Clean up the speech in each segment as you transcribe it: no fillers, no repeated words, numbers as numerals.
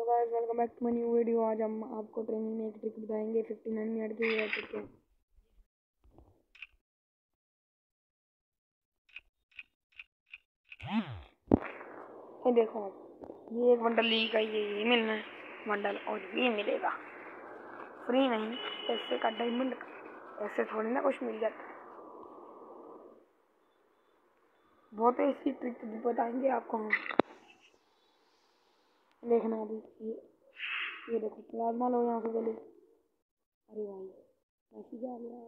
Guys welcome back to my new video. आज हम आपको ट्रेनिंग में एक ट्रिक बताएंगे 59 मिनट की ट्रिक है। ये देखो, ये एक बंडल ली का ये मिलना है बंडल, और ये मिलेगा फ्री नहीं, पैसे का डायमंड का। ऐसे थोड़ी ना कुछ मिल जाता है। बहुत ऐसी ट्रिक बताएंगे आपको हम। देखना अभी ये देखो, प्लाज्मा लो यहाँ से पहले। अरे भाई मैसेज आ गया,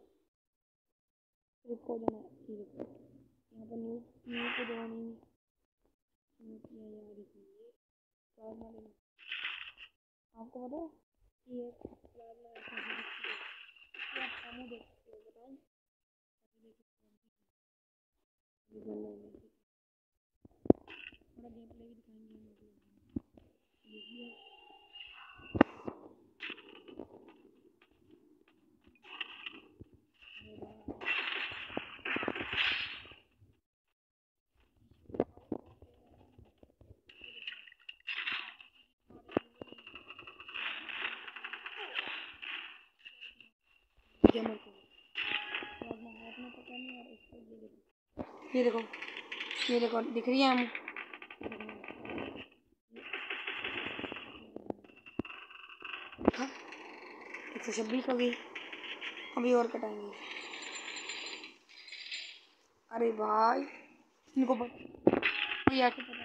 ट्रिक हो जाना। ये देखो यहाँ पर न्यू न्यू को दबानी किया यार, देखिए प्लाज्मा लेना। आपको पता है ये प्लाज्मा ऐसे ही दिखती है, ये आप सामने देख सकते हो। बताएं थोड़ा गेम प्ले भी दिखाएंगे हम लोग। देखिए गेमर को प्लाज्मा हाथ में पकड़ना है और इसको ये देखो ये देखो दिख रही है हम 126 हो गई। अभी और कटाएंगे। अरे भाई इनको